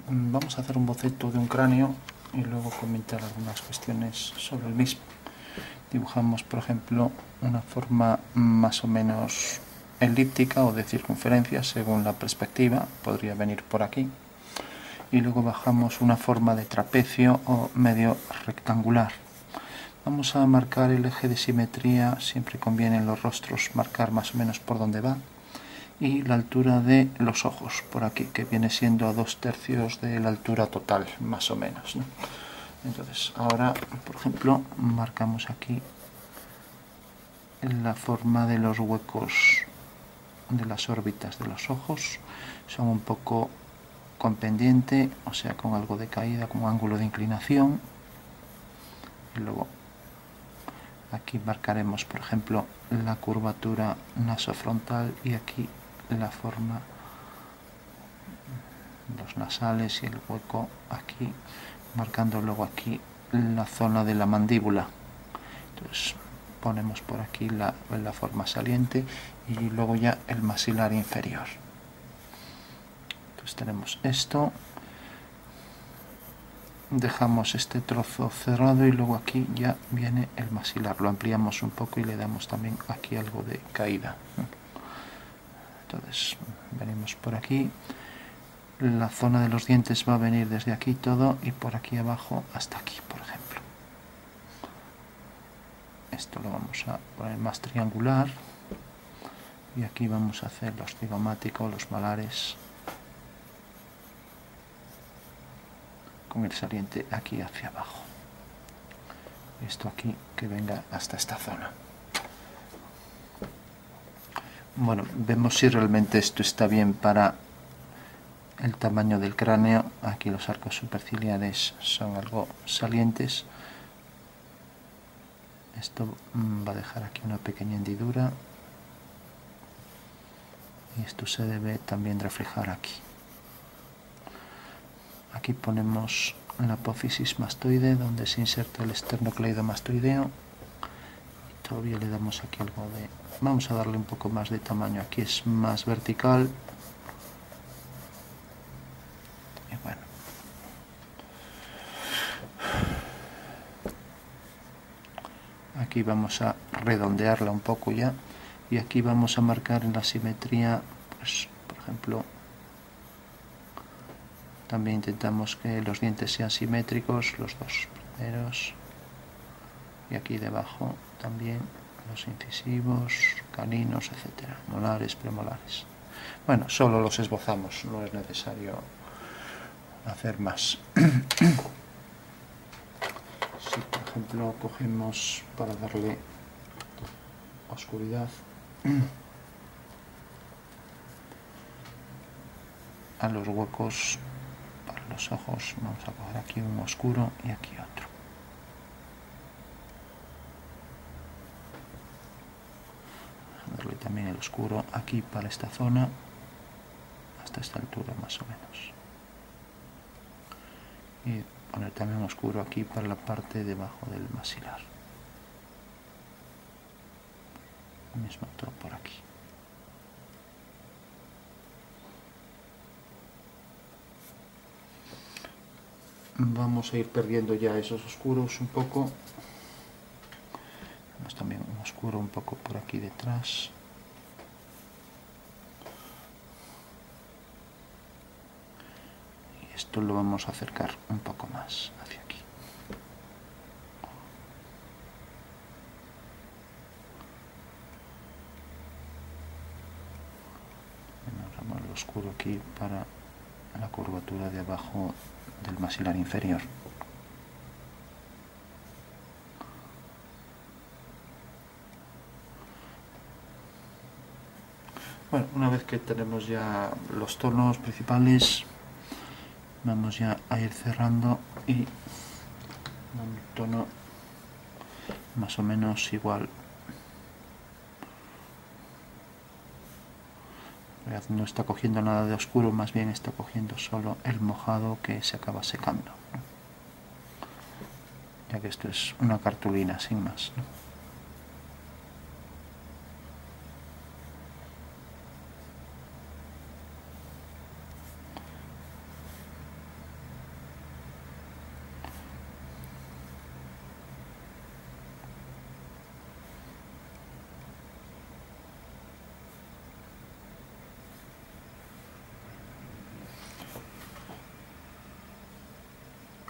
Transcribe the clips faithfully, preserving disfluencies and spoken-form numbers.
vamos a hacer un boceto de un cráneo y luego comentar algunas cuestiones sobre el mismo. Dibujamos, por ejemplo, una forma más o menos elíptica o de circunferencia según la perspectiva, podría venir por aquí, y luego bajamos una forma de trapecio o medio rectangular. Vamos a marcar el eje de simetría, siempre conviene en los rostros marcar más o menos por dónde va, y la altura de los ojos por aquí, que viene siendo a dos tercios de la altura total, más o menos, ¿no? Entonces ahora, por ejemplo, marcamos aquí la forma de los huecos de las órbitas de los ojos. Son un poco con pendiente, o sea, con algo de caída, con un ángulo de inclinación. Y luego aquí marcaremos, por ejemplo, la curvatura nasofrontal y aquí la forma, los nasales y el hueco aquí, marcando luego aquí la zona de la mandíbula. Entonces ponemos por aquí la, la forma saliente y luego ya el maxilar inferior. Entonces tenemos esto, dejamos este trozo cerrado y luego aquí ya viene el maxilar, lo ampliamos un poco y le damos también aquí algo de caída. Entonces venimos por aquí, la zona de los dientes va a venir desde aquí todo y por aquí abajo hasta aquí, por ejemplo. Esto lo vamos a poner más triangular y aquí vamos a hacer los cigomáticos, los malares, con el saliente aquí hacia abajo. Esto aquí que venga hasta esta zona. Bueno, vemos si realmente esto está bien para el tamaño del cráneo. Aquí los arcos superciliares son algo salientes. Esto va a dejar aquí una pequeña hendidura y esto se debe también reflejar aquí. Aquí ponemos la apófisis mastoide donde se inserta el esternocleidomastoideo y todavía le damos aquí algo de... Vamos a darle un poco más de tamaño, aquí es más vertical y bueno. Aquí vamos a redondearla un poco ya y aquí vamos a marcar en la simetría, pues por ejemplo, también intentamos que los dientes sean simétricos, los dos primeros, y aquí debajo también los incisivos, caninos, etcétera, molares, premolares. Bueno, solo los esbozamos, no es necesario hacer más. Si por ejemplo cogemos para darle oscuridad a los huecos para los ojos, vamos a coger aquí un oscuro y aquí otro. Darle también el oscuro aquí para esta zona, hasta esta altura más o menos. Y poner también oscuro aquí para la parte debajo del maxilar. Lo mismo todo por aquí. Vamos a ir perdiendo ya esos oscuros un poco. Tenemos también un oscuro un poco por aquí detrás. Y esto lo vamos a acercar un poco más hacia aquí. Damos el oscuro aquí para la curvatura de abajo del maxilar inferior. Bueno, una vez que tenemos ya los tonos principales, vamos ya a ir cerrando y un tono más o menos igual. No está cogiendo nada de oscuro, más bien está cogiendo solo el mojado que se acaba secando, ¿no? Ya que esto es una cartulina sin más, ¿no?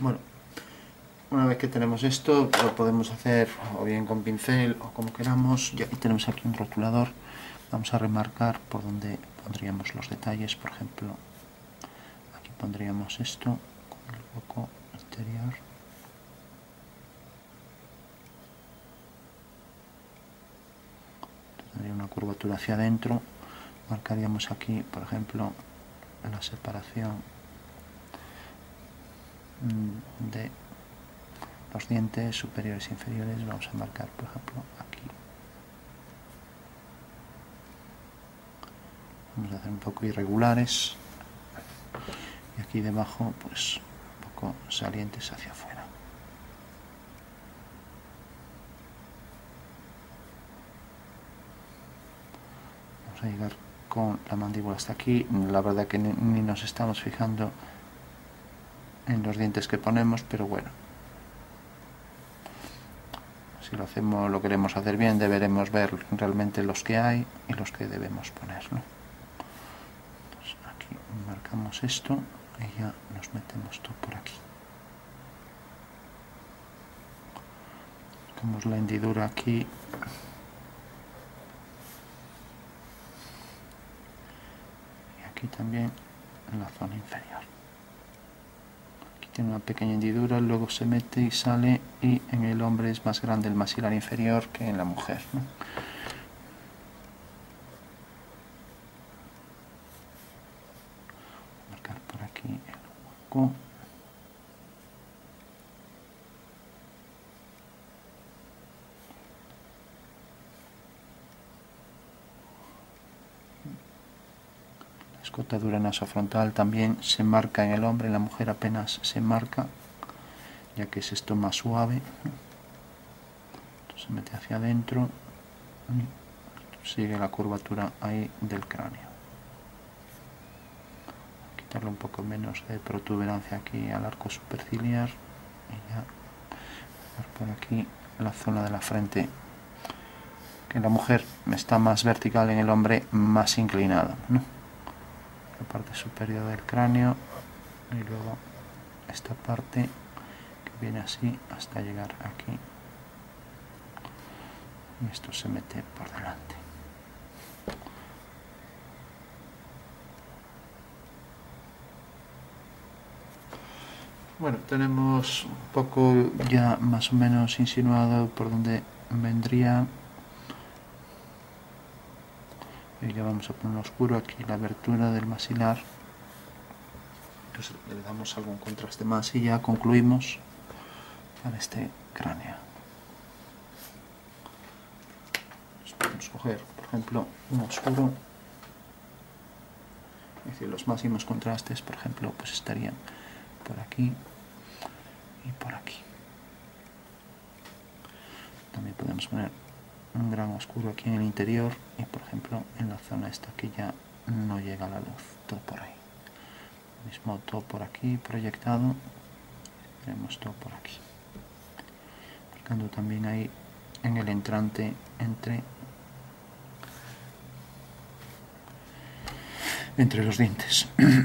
Bueno, una vez que tenemos esto, lo podemos hacer o bien con pincel o como queramos. Ya tenemos aquí un rotulador. Vamos a remarcar por donde pondríamos los detalles. Por ejemplo, aquí pondríamos esto con el foco exterior. Tendría una curvatura hacia adentro. Marcaríamos aquí, por ejemplo, la separación de los dientes superiores e inferiores. Vamos a marcar, por ejemplo, aquí. Vamos a hacer un poco irregulares y aquí debajo pues un poco salientes hacia afuera. Vamos a llegar con la mandíbula hasta aquí. La verdad que ni, ni nos estamos fijando en los dientes que ponemos, pero bueno, si lo hacemos, lo queremos hacer bien, deberemos ver realmente los que hay y los que debemos poner, ¿no? Entonces aquí marcamos esto y ya nos metemos todo por aquí. Buscamos la hendidura aquí y aquí también en la zona inferior. Tiene una pequeña hendidura, luego se mete y sale, y en el hombre es más grande el maxilar inferior que en la mujer, ¿no? Marcar por aquí el hueco. La escotadura nasofrontal también se marca en el hombre, en la mujer apenas se marca, ya que es esto más suave. Entonces se mete hacia adentro y sigue la curvatura ahí del cráneo. Quitarle un poco menos de protuberancia aquí al arco superciliar y ya por aquí la zona de la frente, que en la mujer está más vertical, en el hombre más inclinado, ¿no? La parte superior del cráneo y luego esta parte que viene así hasta llegar aquí, y esto se mete por delante. Bueno, tenemos un poco ya más o menos insinuado por donde vendría. Y ya vamos a poner oscuro aquí la abertura del maxilar. Entonces le damos algún contraste más y ya concluimos para este cráneo. Entonces podemos coger, por ejemplo, un oscuro. Es decir, los máximos contrastes, por ejemplo, pues estarían por aquí y por aquí. También podemos poner un gran oscuro aquí en el interior y, por ejemplo, en la zona esta que ya no llega la luz, todo por ahí. Lo mismo todo por aquí proyectado, tenemos todo por aquí, marcando también ahí en el entrante entre entre los dientes.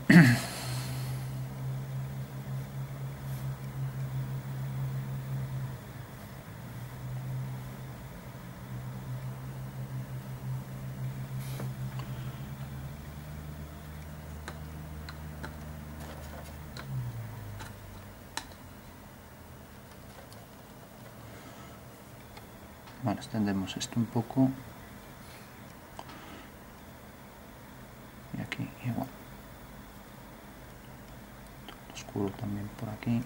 Bueno, extendemos esto un poco y aquí igual, oscuro también por aquí,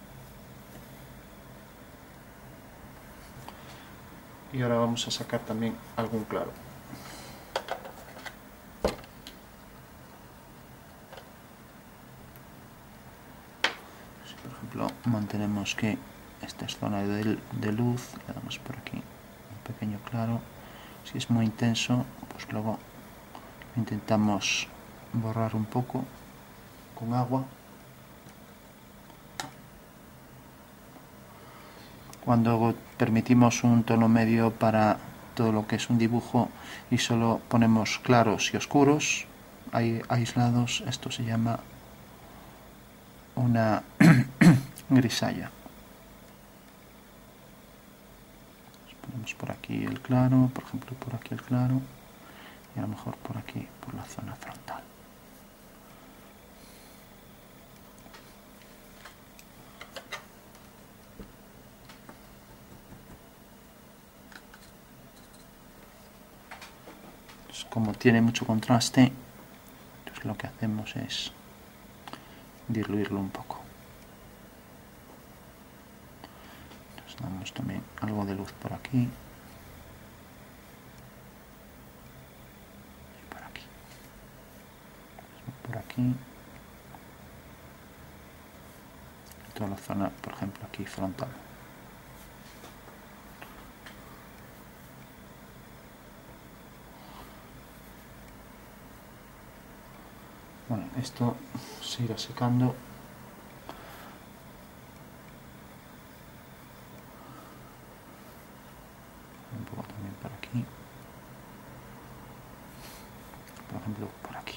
y ahora vamos a sacar también algún claro. Si por ejemplo mantenemos que esta es zona de, de luz, le damos por aquí un pequeño claro. Si es muy intenso, pues luego intentamos borrar un poco con agua. Cuando permitimos un tono medio para todo lo que es un dibujo y solo ponemos claros y oscuros ahí aislados, esto se llama una, grisalla. Ponemos por aquí el claro, por ejemplo por aquí el claro, y a lo mejor por aquí, por la zona frontal. Entonces, como tiene mucho contraste, entonces lo que hacemos es diluirlo un poco. Entonces damos también algo de luz por aquí y por aquí, por aquí, toda la zona, por ejemplo aquí frontal. Bueno, esto se irá secando. Un poco también por aquí. Por ejemplo, por aquí.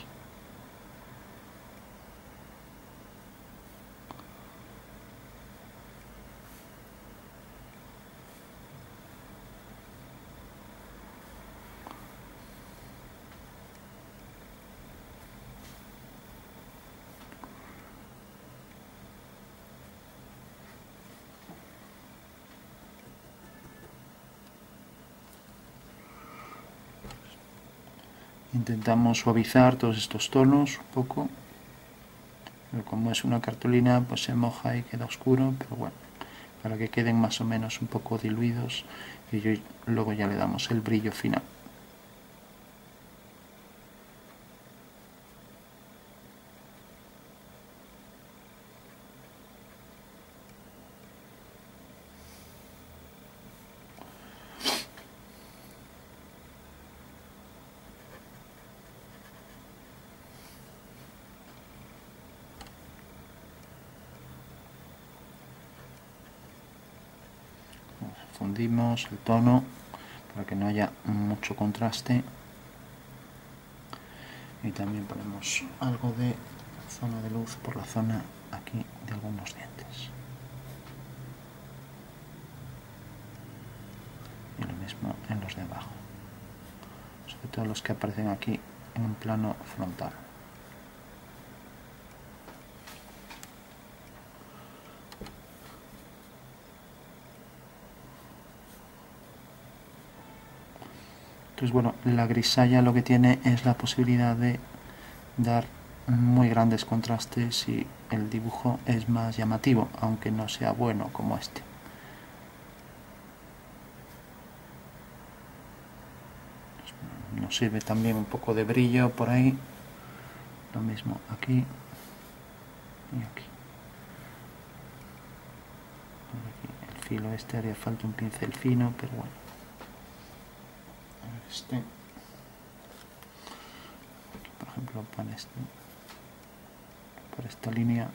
Intentamos suavizar todos estos tonos un poco, pero como es una cartulina pues se moja y queda oscuro, pero bueno, para que queden más o menos un poco diluidos y yo, luego ya le damos el brillo final. Fundimos el tono para que no haya mucho contraste y también ponemos algo de zona de luz por la zona aquí de algunos dientes y lo mismo en los de abajo, sobre todo los que aparecen aquí en un plano frontal. Entonces, bueno, la grisalla lo que tiene es la posibilidad de dar muy grandes contrastes y el dibujo es más llamativo, aunque no sea bueno como este. Nos sirve también un poco de brillo por ahí, lo mismo aquí y aquí. Aquí el filo este haría falta un pincel fino, pero bueno. Este, por ejemplo, para este, por esta línea,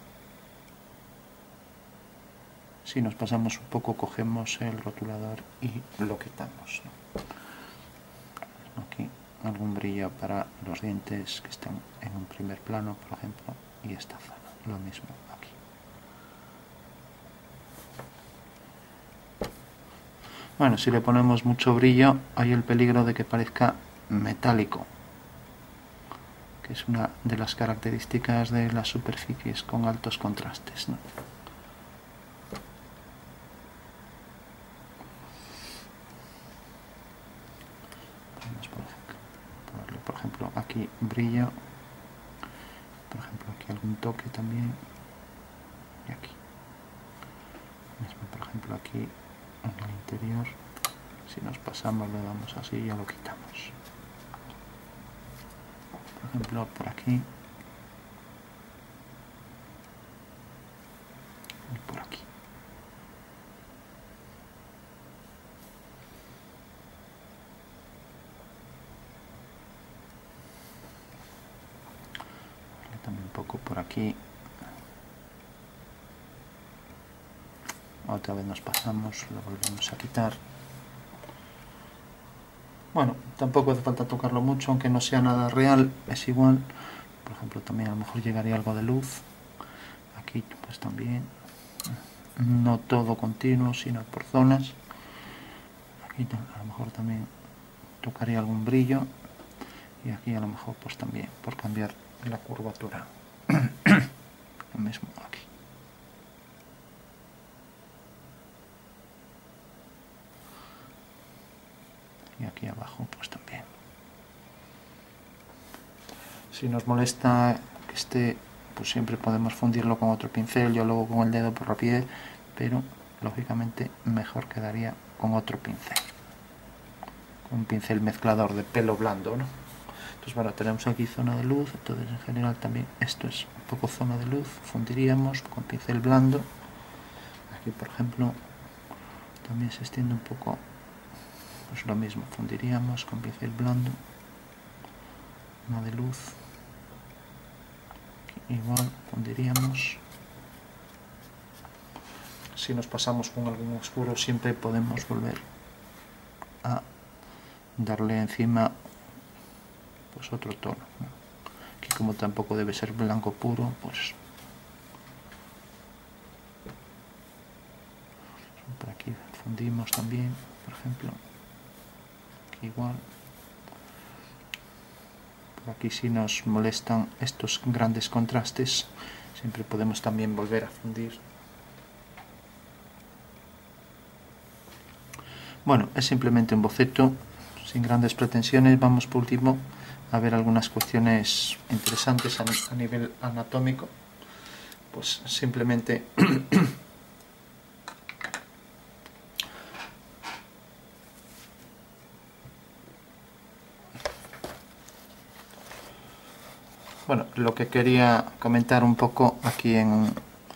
si nos pasamos un poco cogemos el rotulador y lo quitamos, ¿no? Aquí algún brillo para los dientes que están en un primer plano, por ejemplo, y esta zona, lo mismo aquí. Bueno, si le ponemos mucho brillo hay el peligro de que parezca metálico, que es una de las características de las superficies con altos contrastes, ¿no? Por ejemplo, aquí brillo, por ejemplo aquí algún toque también, y aquí mismo, por ejemplo aquí en el interior, si nos pasamos le damos así y ya lo quitamos. Por ejemplo por aquí y por aquí. También un poco por aquí. Otra vez nos pasamos, lo volvemos a quitar. Bueno, tampoco hace falta tocarlo mucho, aunque no sea nada real, es igual. Por ejemplo, también a lo mejor llegaría algo de luz. Aquí pues también, no todo continuo, sino por zonas. Aquí a lo mejor también tocaría algún brillo, y aquí a lo mejor pues también por cambiar la curvatura. Lo mismo aquí. Y aquí abajo pues también. Si nos molesta que esté, pues siempre podemos fundirlo con otro pincel, yo luego con el dedo por rapidez, pero lógicamente mejor quedaría con otro pincel, con un pincel mezclador de pelo blando, ¿no? Entonces bueno, tenemos aquí zona de luz, entonces en general también esto es un poco zona de luz, fundiríamos con pincel blando. Aquí por ejemplo también se extiende un poco, pues lo mismo, fundiríamos con pincel blando, zona de luz, aquí igual fundiríamos. Si nos pasamos con algún oscuro siempre podemos volver a darle encima pues otro tono, ¿no? Aquí como tampoco debe ser blanco puro, pues por aquí fundimos también, por ejemplo, aquí igual. Por aquí si nos molestan estos grandes contrastes siempre podemos también volver a fundir. Bueno, es simplemente un boceto sin grandes pretensiones. Vamos por último a ver algunas cuestiones interesantes a, a nivel anatómico. Pues simplemente bueno, lo que quería comentar un poco aquí en,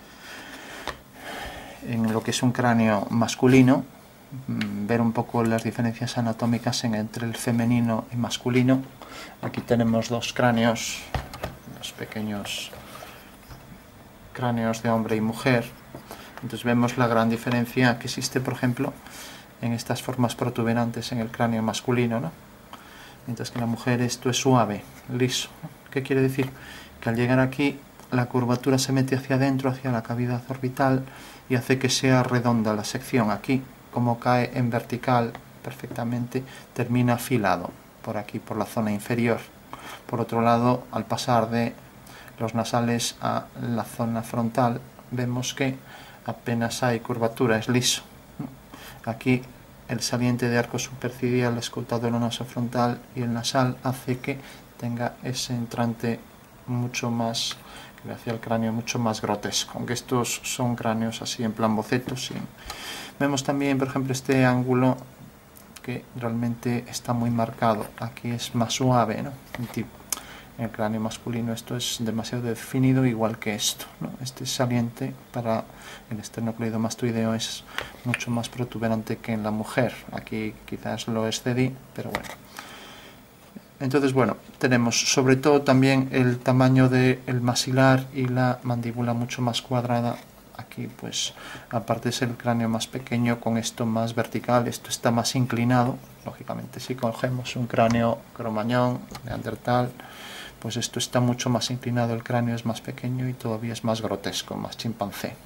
en lo que es un cráneo masculino, ver un poco las diferencias anatómicas en, entre el femenino y masculino. Aquí tenemos dos cráneos, dos pequeños cráneos de hombre y mujer. Entonces vemos la gran diferencia que existe, por ejemplo, en estas formas protuberantes en el cráneo masculino, ¿no? Mientras que en la mujer esto es suave, liso. ¿Qué quiere decir? Que al llegar aquí la curvatura se mete hacia adentro, hacia la cavidad orbital, y hace que sea redonda la sección. Aquí, como cae en vertical perfectamente, termina afilado por aquí, por la zona inferior. Por otro lado, al pasar de los nasales a la zona frontal, vemos que apenas hay curvatura, es liso. Aquí el saliente de arco superciliar, escoltado en el nasofrontal y el nasal, hace que tenga ese entrante mucho más, que hacia el cráneo mucho más grotesco, aunque estos son cráneos así en plan bocetos. Sí. Vemos también, por ejemplo, este ángulo que realmente está muy marcado. Aquí es más suave, ¿no? En el cráneo masculino esto es demasiado definido, igual que esto, ¿no? Este saliente para el esternocleidomastoideo es mucho más protuberante que en la mujer. Aquí quizás lo excedí, pero bueno. Entonces, bueno, tenemos sobre todo también el tamaño del maxilar y la mandíbula mucho más cuadrada. Aquí, pues, aparte es el cráneo más pequeño, con esto más vertical, esto está más inclinado. Lógicamente, si cogemos un cráneo cromañón, neandertal, pues esto está mucho más inclinado, el cráneo es más pequeño y todavía es más grotesco, más chimpancé.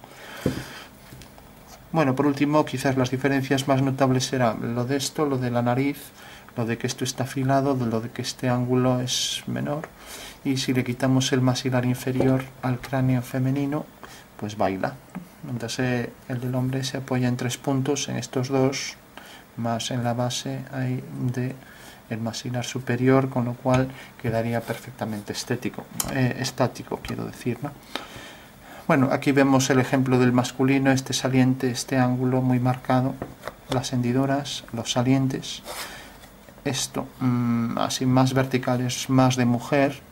Bueno, por último, quizás las diferencias más notables serán lo de esto, lo de la nariz, lo de que esto está afilado, lo de que este ángulo es menor, y si le quitamos el maxilar inferior al cráneo femenino, pues baila. Entonces el del hombre se apoya en tres puntos, en estos dos, más en la base hay de el maxilar superior, con lo cual quedaría perfectamente estético, eh, estático, quiero decir, ¿no? Bueno, aquí vemos el ejemplo del masculino, este saliente, este ángulo muy marcado, las hendiduras, los salientes. Esto, mmm, así más vertical, es más de mujer.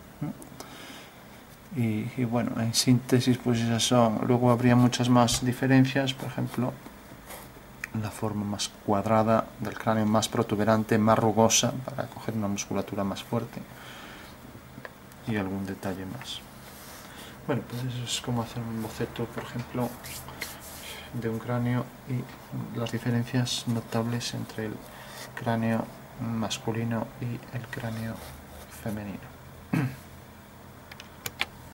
Y, y bueno, en síntesis, pues esas son. Luego habría muchas más diferencias, por ejemplo, la forma más cuadrada del cráneo, más protuberante, más rugosa, para coger una musculatura más fuerte, y algún detalle más. Bueno, pues eso es como hacer un boceto, por ejemplo, de un cráneo y las diferencias notables entre el cráneo masculino y el cráneo femenino.